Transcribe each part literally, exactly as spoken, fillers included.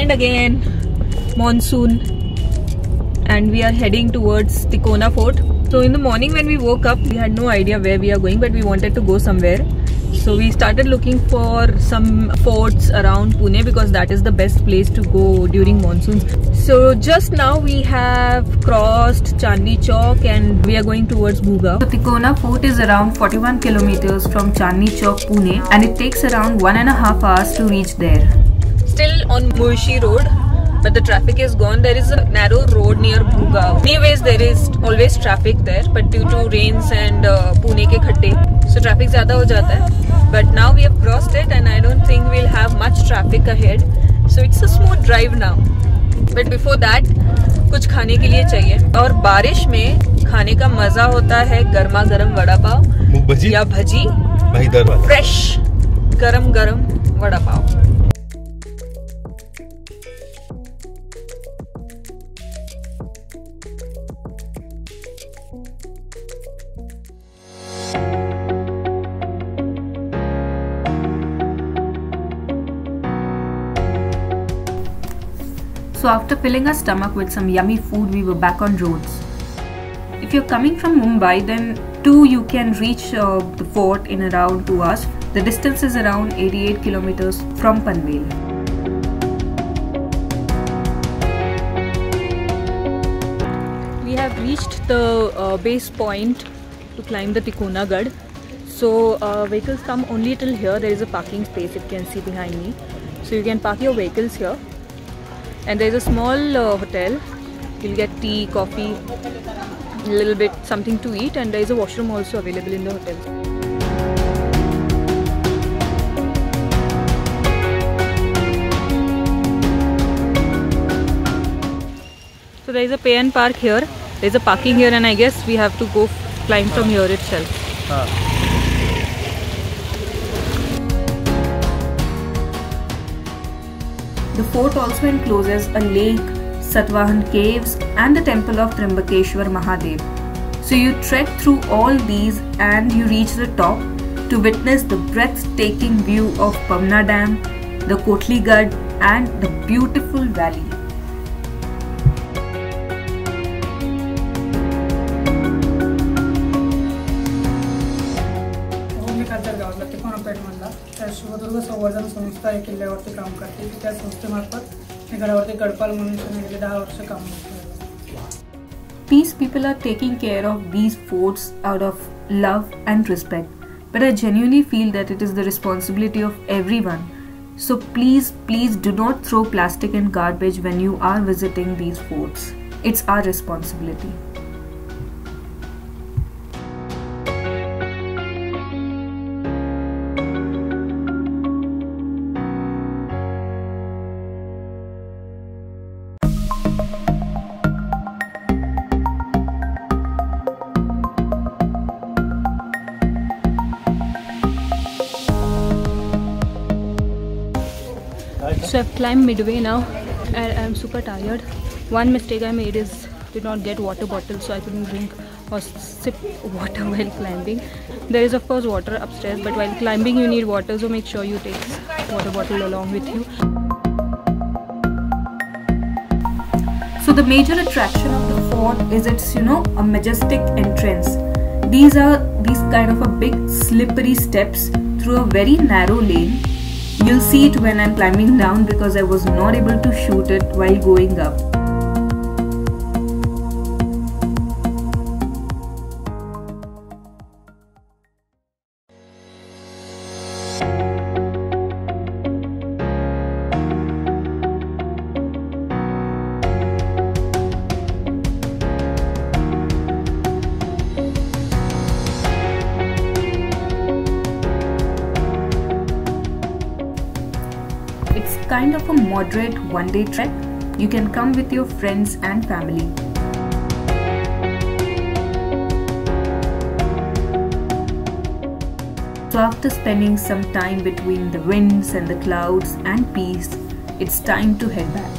weekend again, monsoon, and we are heading towards Tikona Fort. So in the morning when we woke up, we had no idea where we are going, but we wanted to go somewhere. So we started looking for some forts around Pune because that is the best place to go during monsoons. So just now we have crossed Chandni Chowk and we are going towards Bhuga. So Tikona Fort is around forty-one kilometers from Chandni Chowk, Pune, and it takes around one and a half hours to reach there. Still on Murshi Road, but the traffic is gone. There is a narrow road near Bhuga. Anyways, there is always traffic there, but due to rains and uh, Pune ke khatte, so traffic zyada ho jata hai. But now we have crossed it and I don't think we'll have much traffic ahead. So it's a smooth drive now. But before that, कुछ खाने के लिए चाहिए. और बारिश में खाने का मजा होता है गर्मा गर्म वड़ा पाव या भजी, फ्रेश गरम गरम vada pav. So after filling our stomach with some yummy food, we were back on roads. If you're coming from Mumbai, then too you can reach uh, the fort in around two hours. The distance is around eighty-eight kilometers from Panvel. We have reached the uh, base point to climb the Tikona Gad. So uh, vehicles come only till here. There is a parking space, you can see behind me. So you can park your vehicles here. And there is a small uh, hotel. You'll get tea, coffee, a little bit something to eat, and there is a washroom also available in the hotel. So there is a pay and park here. There is a parking here, and I guess we have to go climb from here itself. Ah. The fort also encloses a lake, Satvahan caves and the temple of Trimbakeshwar Mahadev. So you trek through all these and you reach the top to witness the breathtaking view of Pamna Dam, the Kotli Gad and the beautiful valley. Shivdurg संवर्धन संस्था या किल्ल्यावरती काम करते. त्या संस्थेमार्फत मी गडावरती गडपाल म्हणून गेले दहा वर्ष काम करते. These people are taking care of these forts out of love and respect, but I genuinely feel that it is the responsibility of everyone. So please, please do not throw plastic and garbage when you are visiting these forts. It's our responsibility. So I've climbed midway now and I'm super tired. One mistake I made is did not get water bottle, so I couldn't drink or sip water while climbing. There is of course water upstairs, but while climbing you need water, so make sure you take water bottle along with you. So the major attraction of the fort is its, you know, a majestic entrance. These are these kind of a big slippery steps through a very narrow lane. You'll see it when I'm climbing down because I was not able to shoot it while going up. Kind of a moderate one-day trek. You can come with your friends and family. So after spending some time between the winds and the clouds and peace, it's time to head back.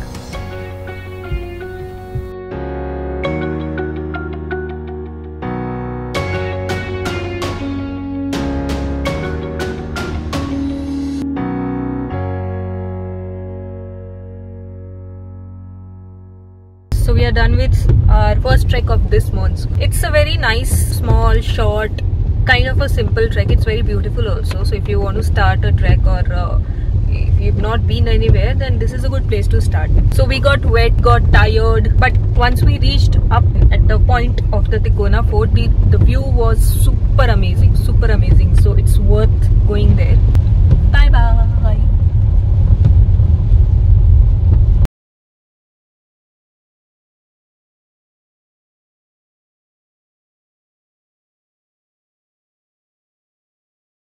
So we are done with our first trek of this monsoon. It's a very nice, small, short, kind of a simple trek. It's very beautiful also. So if you want to start a trek or uh, if you've not been anywhere, then this is a good place to start. So we got wet, got tired, but once we reached up at the point of the Tikona Fort, the, the view was super amazing, super amazing. So it's worth going there. Bye bye.